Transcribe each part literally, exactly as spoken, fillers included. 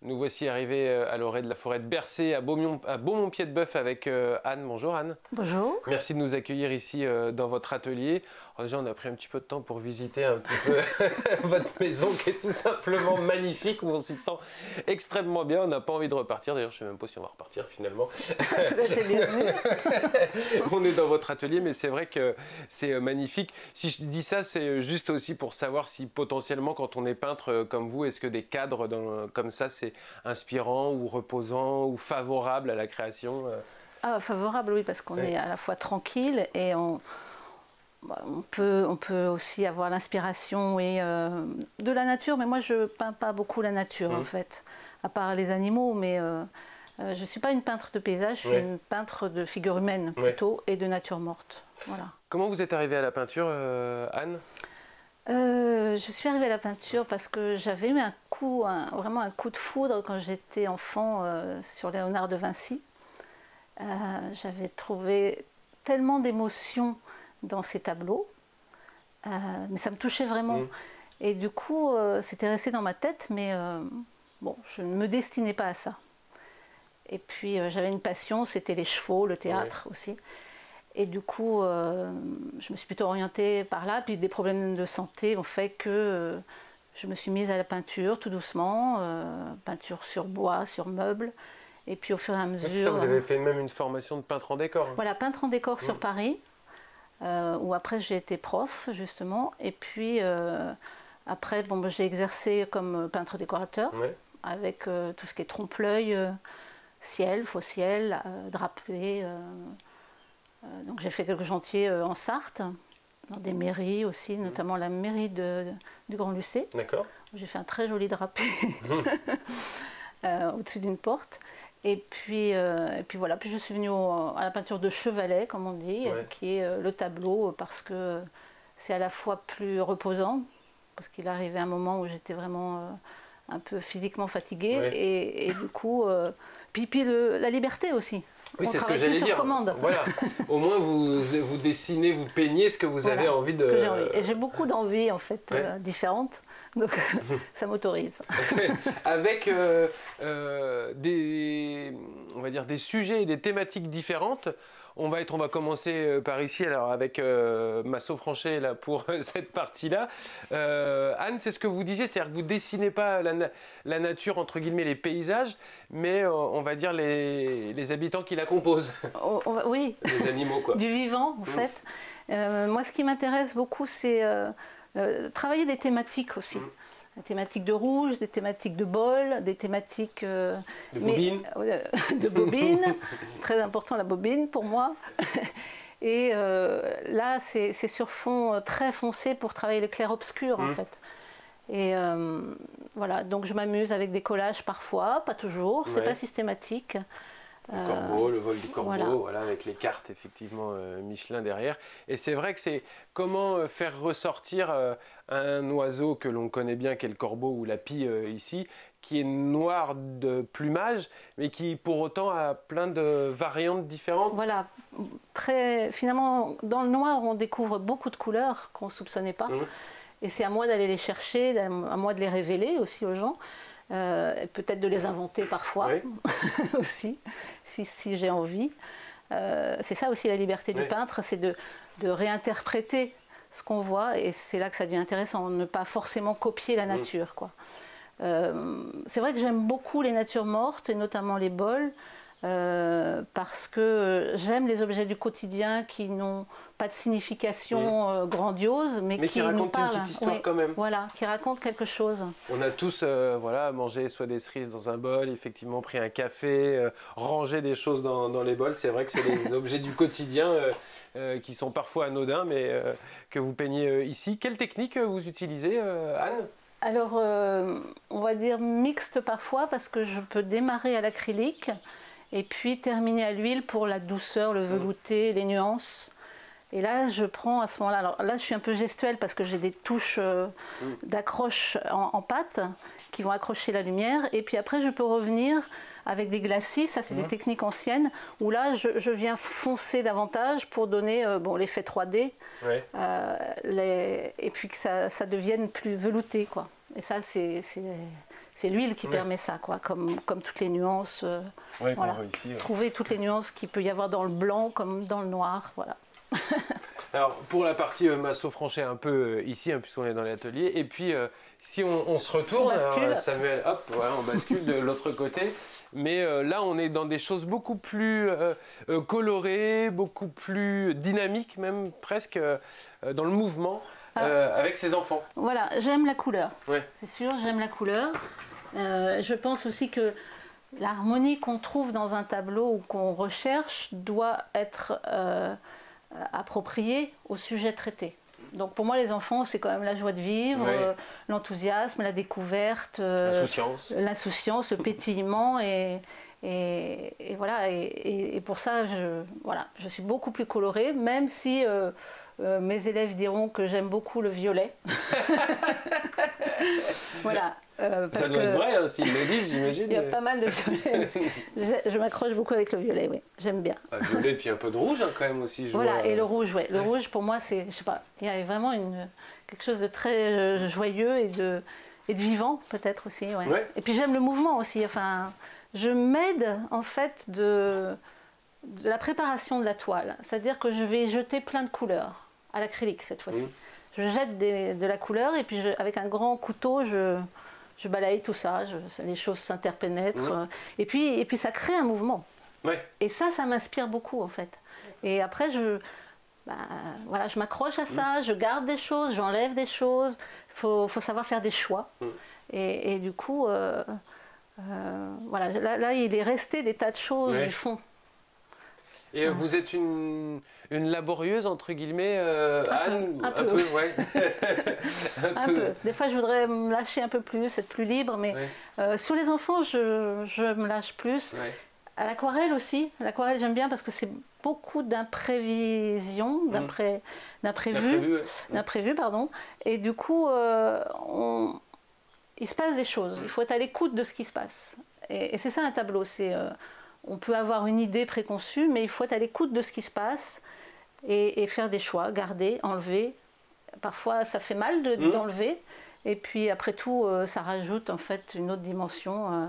Nous voici arrivés à l'orée de la forêt de Bercé, à Beaumont, à Beaumont-Pied-de-Bœuf avec euh, Anne. Bonjour Anne. Bonjour. Merci de nous accueillir ici euh, dans votre atelier. Alors déjà, on a pris un petit peu de temps pour visiter un petit peu votre maison qui est tout simplement magnifique, où on s'y sent extrêmement bien. On n'a pas envie de repartir. D'ailleurs, je ne sais même pas si on va repartir finalement. On est dans votre atelier, mais c'est vrai que c'est magnifique. Si je dis ça, c'est juste aussi pour savoir si potentiellement, quand on est peintre comme vous, est-ce que des cadres dans, comme ça, c'est inspirant ou reposant ou favorable à la création? Ah, favorable, oui, parce qu'on ouais. est à la fois tranquille et on, on, peut, on peut aussi avoir l'inspiration et euh, de la nature. Mais moi, je peins pas beaucoup la nature, mmh. en fait, à part les animaux. Mais euh, euh, je ne suis pas une peintre de paysage, je suis ouais. une peintre de figures humaines plutôt ouais. et de nature morte. Voilà. Comment vous êtes arrivée à la peinture, euh, Anne? Euh, je suis arrivée à la peinture parce que j'avais eu un coup, un, vraiment un coup de foudre quand j'étais enfant euh, sur Léonard de Vinci. Euh, j'avais trouvé tellement d'émotions dans ces tableaux, euh, mais ça me touchait vraiment. Mmh. Et du coup, euh, c'était resté dans ma tête, mais euh, bon, je ne me destinais pas à ça. Et puis, euh, j'avais une passion, c'était les chevaux, le théâtre oui. aussi. Et du coup, euh, je me suis plutôt orientée par là. Puis des problèmes de santé ont fait que euh, je me suis mise à la peinture tout doucement, euh, peinture sur bois, sur meubles. Et puis au fur et à mesure... C'est ça, vous avez fait même une formation de peintre en décor. Hein. Voilà, peintre en décor mmh. sur Paris, euh, où après j'ai été prof, justement. Et puis euh, après, bon, j'ai exercé comme peintre décorateur, ouais. avec euh, tout ce qui est trompe-l'œil, euh, ciel, faux ciel, euh, drapé. Euh, Donc j'ai fait quelques chantiers en Sarthe, dans des mairies aussi, notamment la mairie de, de, du Grand Lucé. D'accord. J'ai fait un très joli drapé euh, au-dessus d'une porte. Et puis, euh, et puis voilà, puis je suis venue au, à la peinture de chevalet, comme on dit, ouais. qui est euh, le tableau, parce que c'est à la fois plus reposant, parce qu'il arrivait un moment où j'étais vraiment euh, un peu physiquement fatiguée, ouais. et, et du coup, euh, puis, puis le, la liberté aussi. Oui, c'est ce que j'allais dire. Commande. Voilà. Au moins, vous, vous dessinez, vous peignez ce que vous voilà, avez envie de... Ce que j'ai envie. Et j'ai beaucoup d'envies, en fait, ouais. euh, différentes. Donc, ça m'autorise. Avec euh, euh, des, on va dire, des sujets et des thématiques différentes. On va, être, on va commencer par ici, alors avec euh, Massot Franchet là, pour cette partie-là. Euh, Anne, c'est ce que vous disiez, c'est-à-dire que vous ne dessinez pas la, la nature, entre guillemets, les paysages, mais euh, on va dire les, les habitants qui la composent. Oh, oh, oui, les animaux, quoi. Du vivant, en mmh. fait. Euh, moi, ce qui m'intéresse beaucoup, c'est euh, euh, travailler des thématiques aussi. Mmh. Des thématiques de rouge, des thématiques de bol, des thématiques euh, de bobine, euh, de bobine, très important la bobine pour moi. Et euh, là, c'est sur fond très foncé pour travailler le clair-obscur mmh. en fait. Et euh, voilà, donc je m'amuse avec des collages parfois, pas toujours, c'est ouais. pas systématique. Le euh, corbeau, le vol du corbeau, voilà, voilà avec les cartes effectivement euh, Michelin derrière. Et c'est vrai que c'est comment euh, faire ressortir euh, un oiseau que l'on connaît bien, qui est le corbeau ou la pie euh, ici, qui est noir de plumage, mais qui pour autant a plein de variantes différentes. Voilà, très, finalement dans le noir on découvre beaucoup de couleurs qu'on ne soupçonnait pas. Mmh. Et c'est à moi d'aller les chercher, à moi de les révéler aussi aux gens. Euh, peut-être de les inventer parfois oui. aussi, si, si j'ai envie. Euh, c'est ça aussi la liberté oui. du peintre, c'est de, de réinterpréter ce qu'on voit, et c'est là que ça devient intéressant, ne pas forcément copier la nature. Mmh. Quoi. Euh, c'est vrai que j'aime beaucoup les natures mortes, et notamment les bols, euh, parce que j'aime les objets du quotidien qui n'ont pas de signification mmh. euh, grandiose, mais, mais qui, qui racontent nous parlent, une petite histoire oui, quand même. Voilà, qui racontent quelque chose. On a tous euh, voilà, mangé soit des cerises dans un bol, effectivement pris un café, euh, rangé des choses dans, dans les bols. C'est vrai que c'est des objets du quotidien euh, euh, qui sont parfois anodins, mais euh, que vous peignez euh, ici. Quelle technique vous utilisez, euh, Anne ? Alors, euh, on va dire mixte parfois, parce que je peux démarrer à l'acrylique et puis terminer à l'huile pour la douceur, le velouté, mmh. les nuances. Et là, je prends à ce moment-là, alors là, je suis un peu gestuelle parce que j'ai des touches euh, mmh. d'accroche en, en pâte qui vont accrocher la lumière. Et puis après, je peux revenir avec des glacis, ça c'est mmh. des techniques anciennes, où là, je, je viens foncer davantage pour donner euh, bon, l'effet trois D, ouais. euh, les, et puis que ça, ça devienne plus velouté, quoi. Et ça, c'est c'est l'huile qui Ouais. permet ça, quoi, comme, comme toutes les nuances. euh, Ouais, voilà. qu'on voit ici, ouais. Trouver toutes les nuances qu'il peut y avoir dans le blanc comme dans le noir. Voilà. Alors pour la partie euh, Masso Franchet un peu euh, ici, hein, puisqu'on est dans l'atelier, et puis euh, si on, on se retourne, On bascule. alors, Samuel, hop, voilà, on bascule de l'autre côté. Mais euh, là, on est dans des choses beaucoup plus euh, euh, colorées, beaucoup plus dynamiques, même presque euh, dans le mouvement, euh, avec ses enfants. Voilà, j'aime la couleur. Ouais. C'est sûr, j'aime la couleur. Euh, je pense aussi que l'harmonie qu'on trouve dans un tableau ou qu'on recherche doit être euh, appropriée au sujet traité. Donc pour moi, les enfants, c'est quand même la joie de vivre, Ouais. euh, l'enthousiasme, la découverte, euh, L'insouciance. l'insouciance, le pétillement. Et, et, et voilà, et, et- et pour ça, je, voilà, je suis beaucoup plus colorée, même si euh, euh, mes élèves diront que j'aime beaucoup le violet. Voilà. euh, parce Ça doit que être vrai, hein, s'ils le disent, j'imagine. il y a mais- pas mal de violet. je je m'accroche beaucoup avec le violet, oui, j'aime bien. Ah, violet, et puis un peu de rouge hein, quand même aussi. Je Voilà, vois. et le rouge, ouais. Le Ouais. rouge, pour moi, c'est, je sais pas, il y a vraiment une, quelque chose de très euh, joyeux et de, et de vivant, peut-être aussi, ouais. Ouais. Et puis j'aime le mouvement aussi, enfin, je m'aide, en fait, de, de la préparation de la toile. C'est-à-dire que je vais jeter plein de couleurs, à l'acrylique, cette fois-ci. Mhm. Je jette des- de la couleur, et puis je- avec un grand couteau, je, je balaye tout ça, je, ça- les choses s'interpénètrent, Mhm. euh, et puis, et puis ça crée un mouvement. Ouais. Et ça, ça m'inspire beaucoup en fait. Et après, je, bah, voilà, je m'accroche à ça, je garde des choses, j'enlève des choses. Il faut, faut savoir faire des choix. Mm. Et, et du coup, euh, euh, voilà, là, là, il est resté des tas de choses Ouais. du fond. Et euh, vous êtes une, une laborieuse, entre guillemets, euh, Un peu, Anne un peu. ouais. Un peu. Des fois, je voudrais me lâcher un peu plus, être plus libre. Mais Ouais. euh, sur les enfants, je, je me lâche plus. Ouais. À l'aquarelle aussi. L'aquarelle, j'aime bien parce que c'est beaucoup d'imprévisions, d'impré- d'imprévus. Imprévu, ouais. d'imprévu, pardon. Et du coup, euh, on- il se passe des choses. Il faut être à l'écoute de ce qui se passe. Et, et c'est ça un tableau. C'est, euh, on peut avoir une idée préconçue, mais il faut être à l'écoute de ce qui se passe et, et faire des choix, garder, enlever. Parfois, ça fait mal de- Mmh. d'enlever. Et puis, après tout, euh, ça rajoute en fait une autre dimension. euh.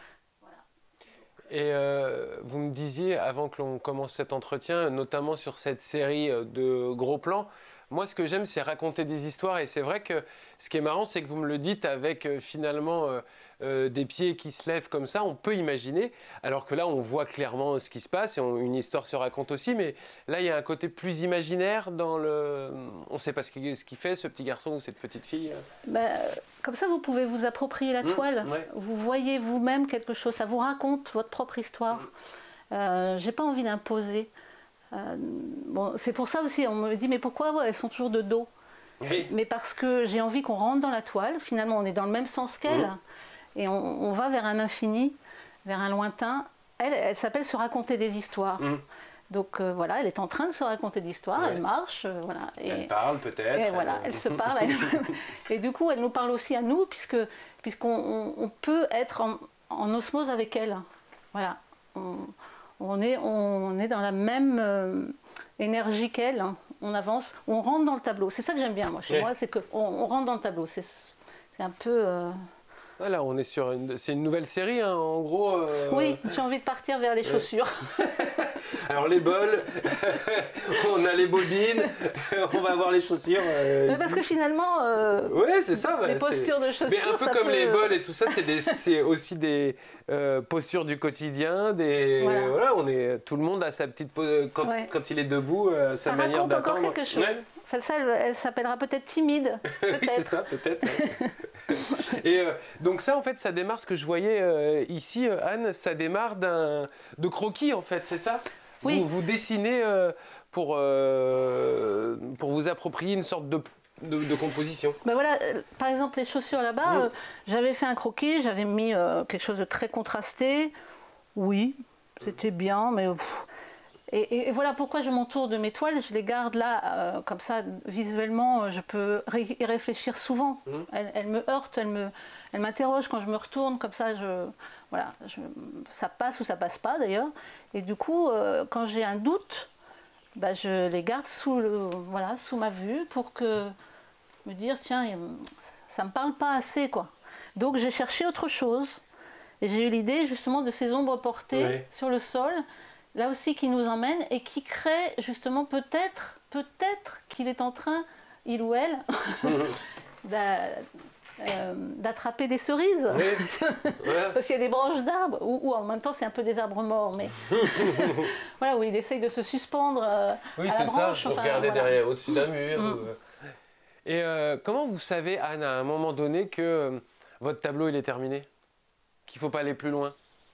Et euh, vous me disiez, avant que l'on commence cet entretien, notamment sur cette série euh, de gros plans, moi ce que j'aime c'est raconter des histoires et c'est vrai que ce qui est marrant c'est que vous me le dites avec euh, finalement euh, euh, des pieds qui se lèvent comme ça, on peut imaginer, alors que là on voit clairement ce qui se passe et on- une histoire se raconte aussi, mais là il y a un côté plus imaginaire dans le... On ne sait pas ce qu'il ce qu'il fait ce petit garçon ou cette petite fille. Ben, comme ça, vous pouvez vous approprier la Mmh, toile. ouais. Vous voyez vous-même quelque chose. Ça vous raconte votre propre histoire. Euh, j'ai pas envie d'imposer. Euh, bon, c'est pour ça aussi, on me dit, mais pourquoi ouais, elles sont toujours de dos? Oui. Mais parce que j'ai envie qu'on rentre dans la toile. Finalement, on est dans le même sens qu'elle. Mhm. Et on, on va vers un infini, vers un lointain. Elle, elle s'appelle se raconter des histoires. Mmh. Donc euh, voilà, elle est en train de se raconter des histoires, Ouais. elle marche, euh, voilà. Elle parle peut-être. Et voilà, elle se parle. elle- et du coup, elle nous parle aussi à nous, puisque puisqu'on on, on peut être en, en osmose avec elle. Voilà, on, on est on est dans la même euh, énergie qu'elle. hein. On avance, on rentre dans le tableau. C'est ça que j'aime bien, moi, chez Ouais. moi, c'est que on, on rentre dans le tableau. C'est c'est un peu. euh, Voilà, on est sur une... C'est une nouvelle série, hein, en gros. euh, Oui, j'ai envie de partir vers les chaussures. Alors les bols, on a les bobines, on va avoir les chaussures. euh, Mais parce que finalement, euh, Ouais, c'est ça. les ouais, c'est- postures de chaussures, Mais un peu ça comme peut- les bols et tout ça, c'est des- c'est aussi des euh, postures du quotidien. Des, Voilà. voilà, on est, tout le monde a sa petite pose, quand, Ouais. quand il est debout, euh, sa Ça manière raconte encore d'attendre. quelque chose. Ouais. Celle-là, elle, elle s'appellera peut-être timide. Oui, c'est Peut-être. ça, peut-être. ouais. Et euh, donc ça, en fait, ça démarre, ce que je voyais euh, ici, euh, Anne, ça démarre d'un de croquis, en fait, c'est ça? Oui. Vous, vous dessinez euh, pour, euh, pour vous approprier une sorte de, de, de composition. Ben voilà, euh, par exemple, les chaussures là-bas, Mm. euh, j'avais fait un croquis, j'avais mis euh, quelque chose de très contrasté. Oui, c'était bien, mais... pff. Et, et- et voilà pourquoi je m'entoure de mes toiles, je les garde là, euh, comme ça, visuellement, euh, je peux ré- y réfléchir souvent. Mm. Elles, elles me heurtent, elles me, elles m'interrogent quand je me retourne, comme ça, je, voilà, je- ça passe ou ça passe pas d'ailleurs. Et du coup, euh, quand j'ai un doute, bah, je les garde sous, le, voilà, sous ma vue pour que me dire, tiens, il- ça me parle pas assez, quoi. Donc j'ai cherché autre chose. Et j'ai eu l'idée justement de ces ombres portées oui. sur le sol, là aussi qui nous emmènent et qui créent justement peut-être, peut-être qu'il est en train, il ou elle, d'attraper des cerises. Oui. Ouais. Parce qu'il y a des branches d'arbres, ou, ou en même temps c'est un peu des arbres morts, mais voilà, où il essaye de se suspendre euh, oui, à la branche. Oui, c'est ça, enfin, regarder voilà. derrière, au-dessus d'un mur. Mm. Ou... Et euh, comment vous savez, Anne, à un moment donné, que euh, votre tableau il est terminé? Qu'il ne faut pas aller plus loin?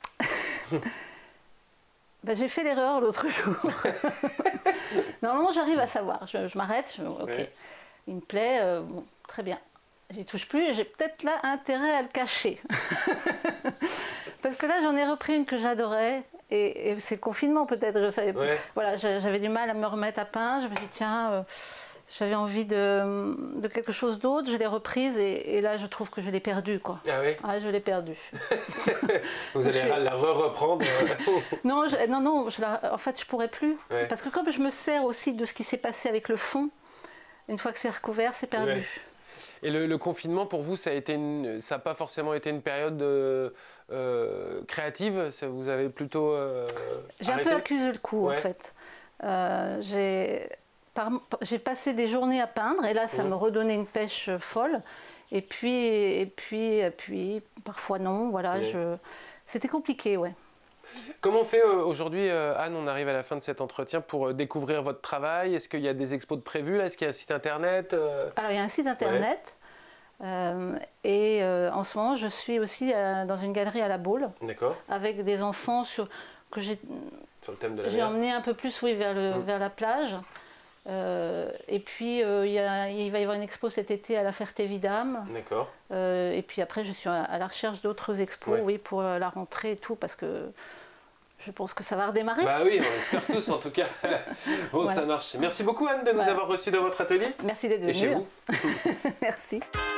Ben, j'ai fait l'erreur l'autre jour. Normalement, j'arrive à savoir. Je, je m'arrête, je, ok, ouais. Il me plaît, euh, bon, très bien. J'y touche plus, j'ai peut-être là intérêt à le cacher. Parce que là, j'en ai repris une que j'adorais, et, et c'est le confinement peut-être, je savais. Ouais. Voilà, j'avais du mal à me remettre à peindre, je me suis dit, tiens... Euh, J'avais envie de, de quelque chose d'autre, je l'ai reprise et, et là je trouve que je l'ai perdue quoi. Ah oui? Ah, je l'ai perdue. Vous allez la re-reprendre? Non, je, non, non, je la, en fait je pourrais plus. Ouais. Parce que comme je me sers aussi de ce qui s'est passé avec le fond, une fois que c'est recouvert, c'est perdu. Ouais. Et le, le confinement pour vous, ça a été une, ça n'a pas forcément été une période de, euh, créative? Ça, vous avez plutôt euh, J'ai un peu accusé le coup ouais. en fait. Euh, j'ai... J'ai passé des journées à peindre et là ça mmh. me redonnait une pêche folle et puis et puis et puis parfois non voilà mmh. je... c'était compliqué ouais. Comment on fait aujourd'hui, Anne, on arrive à la fin de cet entretien pour découvrir votre travail? Est-ce qu'il y a des expos de prévus là? Est-ce qu'il y a un site internet? Alors il y a un site internet ouais. euh, et euh, en ce moment je suis aussi euh, dans une galerie à La Baule avec des enfants sur que j'ai j'ai emmené un peu plus oui vers le mmh. vers la plage. Euh, et puis euh, y a, il va y avoir une expo cet été à la Ferté-Vidame. D'accord. Euh, et puis après je suis à, à la recherche d'autres expos, ouais. oui, pour la rentrée et tout, parce que je pense que ça va redémarrer. Bah oui, on espère tous en tout cas. Bon, voilà. Ça marche. Merci beaucoup Anne de nous voilà. avoir reçus dans votre atelier. Merci d'être venue. Et chez vous. Merci.